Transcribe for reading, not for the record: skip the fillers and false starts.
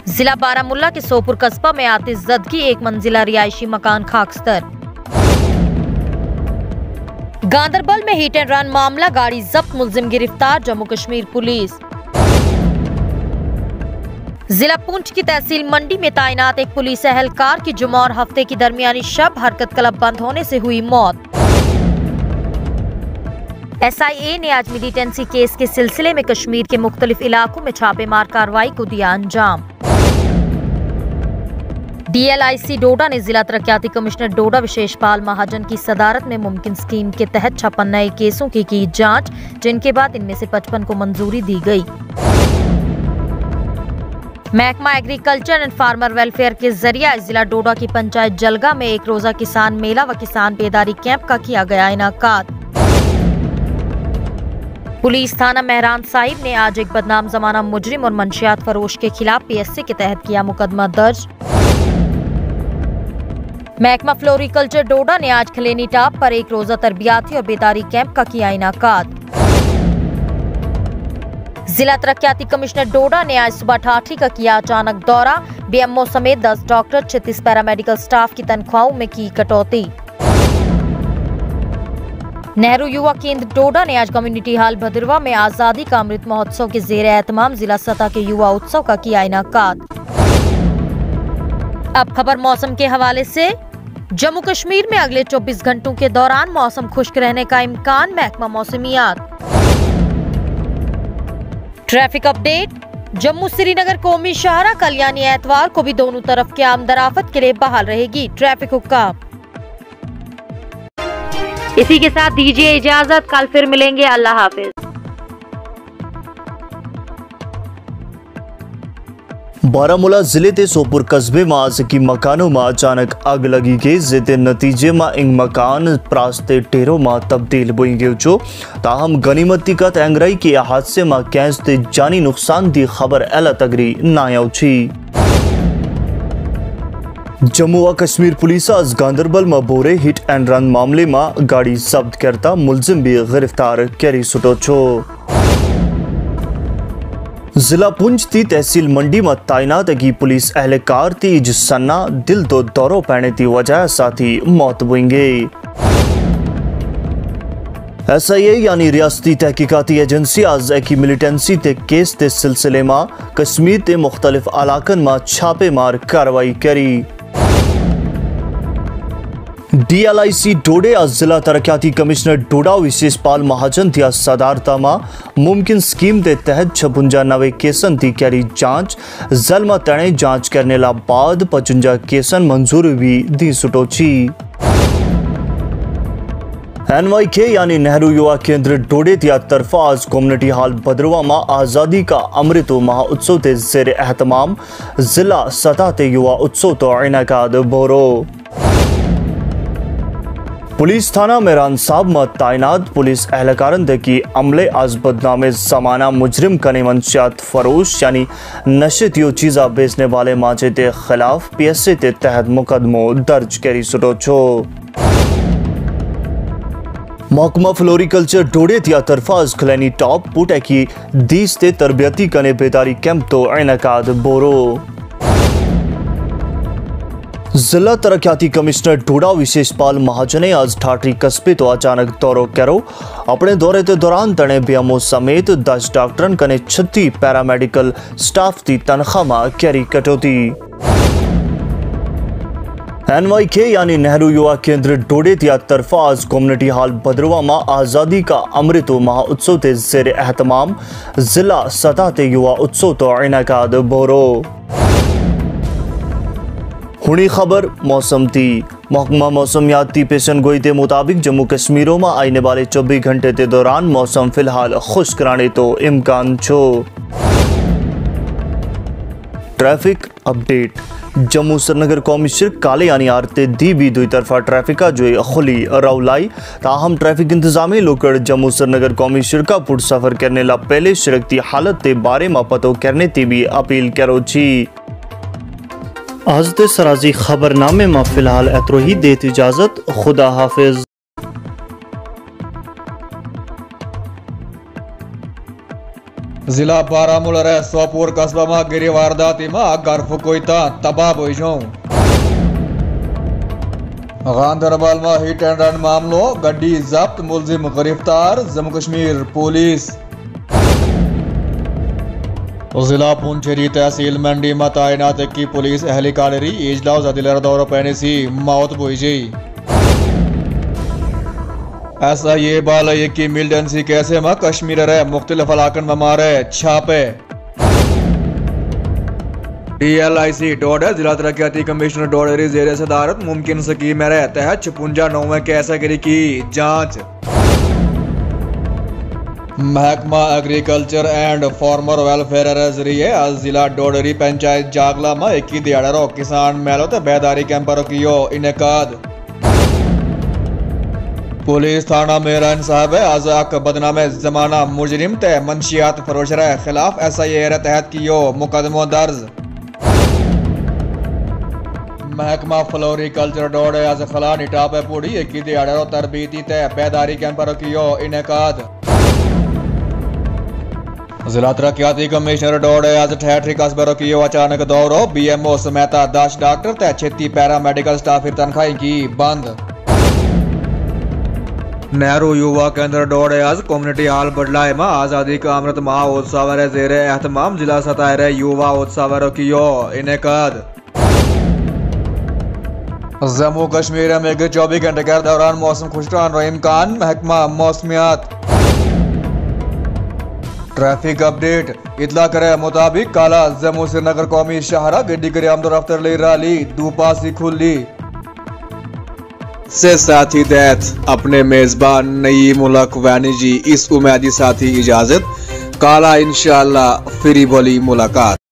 जिला बारामुल्ला के सोपुर कस्बा में आतिशज़दगी एक मंजिला रिहायशी मकान खाकस्तर। गांदरबल में हिट एंड रन मामला, गाड़ी जब्त, मुलजिम गिरफ्तार, जम्मू कश्मीर पुलिस। जिला पुंछ की तहसील मंडी में तैनात एक पुलिस एहलकार की जुमा और हफ्ते की दरमियानी शब हरकत क्लब बंद होने से हुई मौत। SIA ने आज मिलिटेंसी केस के सिलसिले में कश्मीर के मुख्तलिफ इलाकों में छापेमार कार्रवाई को दिया अंजाम। DLIC डोडा ने जिला तरक्याती कमिश्नर डोडा विशेष पाल महाजन की सदारत में मुमकिन स्कीम के तहत 56 नए केसों की जांच, जिनके बाद इनमें से 55 को मंजूरी दी गई। महकमा एग्रीकल्चर एंड फार्मर वेलफेयर के जरिए जिला डोडा की पंचायत जलगा में एक रोजा किसान मेला व किसान बेदारी कैंप का किया गया इनाकाद। पुलिस थाना मेहरान साहिब ने आज एक बदनाम जमाना मुजरिम और मंशियात फरोश के खिलाफ PSC के तहत किया मुकदमा दर्ज। महकमा फ्लोरिकल्चर डोडा ने आज खलेनी टाप पर एक रोजा तरबियाती और बेदारी कैंप का किया इनाकाद। जिला तरक्याती कमिश्नर डोडा ने आज सुबह ठाठी का किया अचानक दौरा, BMO समेत 10 डॉक्टर 36 पैरामेडिकल स्टाफ की तनख्वाहों में की कटौती। नेहरू युवा केंद्र डोडा ने आज कम्युनिटी हॉल भदरवा में आजादी का अमृत महोत्सव के जेरे एहतमाम जिला सतह के युवा उत्सव का किया इनाकाद। अब खबर मौसम के हवाले से। जम्मू कश्मीर में अगले 24 घंटों के दौरान मौसम खुश्क रहने का इम्कान, महकमा मौसमियात। Traffic update. जम्मू श्रीनगर कौमी शाहरा कल यानी एतवार को भी दोनों तरफ के आमदराफत के लिए बहाल रहेगी। ट्रैफिक हुक्काम। इसी के साथ दीजिए इजाजत, कल फिर मिलेंगे। अल्लाह हाफिज। बारामुला जिले के सोपुर कस्बे में आज की मकानों में अचानक आग लगी के जिते नतीजे में इन मकान प्रास्ते टेरों में तब्दील हुई गयो छो। ताहम गनीमती का एंगराई के हादसे में कैंस ते जानी नुकसान की खबर एला तगरी ना आयो छी। जम्मू व कश्मीर पुलिस आज गांदरबल में बोरे हिट एंड रन मामले में गाड़ी जब्त करता मुलजिम भी गिरफ्तार करी सुटो छो। जिला पुंछ की तहसील मंडी में तैनात की पुलिस एहलकार थी जिसना दिल तो दौरों पड़ने की वजह साथी मौत हुई। SIA यानी रियासती तहकीकाती एजेंसी आज एक मिलिटेंसी ते केस के सिलसिले में कश्मीर के मुख्तलिफ इलाकन में छापेमार कार्रवाई करी। DLIC डोडे आज जिला तरक्याती कमिश्नर डोडा विशेष पाल महाजन थी सदारता में मुमकिन स्कीम के तहत 56 नवे केसन की करी जांच, जल में तणे जांच करने ला बाद 55 केसन मंजूर भी दी सुटोची। NYK यानी नेहरू युवा केंद्र डोडे तिया तरफा आज कम्युनिटी हॉल भदरवा में आजादी का अमृत महोत्सव के जेर एहतमाम जिला सतह ते युवा उत्सव तो इनाकाद बोरो। पुलिस थाना मेहरान साहब में तैनात पुलिस एहलकारन की अमले आज बदनामे जमाना मुजरिम कने मंशियात फरोश यानी नशेतियों चीज़ा बेचने वाले माचे के खिलाफ PSC के तहत मुकदमो दर्ज करी सुटो छो। महकमा फ्लोरिकल्चर डोडे तिया तरफा आज खलैनी टॉप पुटे की 20 ते तरबियती कने बेदारी कैंप तो इनाकाद बोरो। जिला तरक्याती कमिश्नर डोडा विशेष पाल महाजन ने आज ठाठी कस्बे तो अचानक दौरो करो। अपने दौरे के दौरान तने BMO समेत 10 डॉक्टरन कने 36 पैरामेडिकल स्टाफ की तनख्वाह में करी कटौती। NYK यानी नेहरू युवा केंद्र डोडे तिया तरफा आज कम्युनिटी हॉल भदरवा में आजादी का अमृत महोत्सव के जेर एहतमाम जिला सतह ते युवा उत्सव तो इनाकाद बोरो। हुनी खबर मौसम थी। महकमा मौसमियात की पेशन गोई के मुताबिक जम्मू कश्मीरों में आने वाले 24 घंटे के दौरान मौसम फिलहाल खुश्क रहने तो इम्कान छो। Traffic update. जम्मू श्रीनगर कौमी सड़क काले यानी आरते दी भी दुई तरफा ट्रैफिक जो खुली रौलाई। ताहम ट्रैफिक इंतजामी लोकड़ जम्मू श्रीनगर कौमी सड़क पुट सफर करने ला पहले सड़क की हालत के बारे में पतो करने की भी अपील करो छी। आज दे सराजी खबरनामे में फिलहाल एतरो ही देत इजाजत। खुदा हाफिज। जिला बारामूला रे सोपोर कस्बा में गिरी वारदाती में घर फुकोईता तबाह बोईजों। गांधरबल में हिट एंड रन मामलों गड्डी जब्त मुलजिम गिरफ्तार जम्मू कश्मीर पुलिस। जिला पुंछेरी तहसील मंडी में तैनात की पुलिस एहलिकारि इजलास अदिलर दौर पैने सी मौत बोईजी। ऐसा ये बाल की मिल्डनसी कैसे में कश्मीर रे मुख्तलिफ इलाकन में मारे छापे। DLIC डोडा जिला तरक्याती कमिश्नर डोडरी जेर सदारत मुमकिन स्कीम रे तहत 56 कैसागिरी की जांच। महकमा एग्रीकल्चर एंड फार्मर वेलफेयर जरिए आज जिला डोडरी पंचायत जागला में 21 दिहाड़ो किसान मेलों ते बेदारी कैंपरों कियो इनेकाद। पुलिस थाना मेरन साहब आज अक बदनामे जमाना मुजरिम ते मंशियात फरोशर खिलाफ SIA रे तहत कियो मुकदमो दर्ज। महकमा फ्लोरिकल्चर डोडे आज खला निटापे पूड़ी 21 दिहाड़ो तरबीती ते बेदारी कैंपरों कियो इनेकाद। जिला तरक्याती कमिश्नर डोडे आज ठेठरी कस्बे कियो अचानक दौरो BMO समेत 10 डॉक्टर ते 36 पैरामेडिकल स्टाफ फिर तनख्वाही की बंद। नेहरू युवा केंद्र डोडे आज कम्युनिटी हॉल बडलाए में आजादी का अमृत महोत्सव जेर एहतमाम जिला सतह युवा उत्सव कियो इनेकाद। जम्मू कश्मीर में 24 घंटे के दौरान मौसम खुशरान रही इम्कान महकमा मौसमियात। ट्रैफिक अपडेट इतला करे मुताबिक काला जम्मू श्रीनगर कौमी शाहरा गड्डी करे आमद रफ्तार ले रही दूपासी खुली से साथी दैत अपने मेजबान नईम उलक वैनी जी इस उम्मीदी साथी इजाजत काला इंशाअल्लाह फिरी बोली मुलाकात।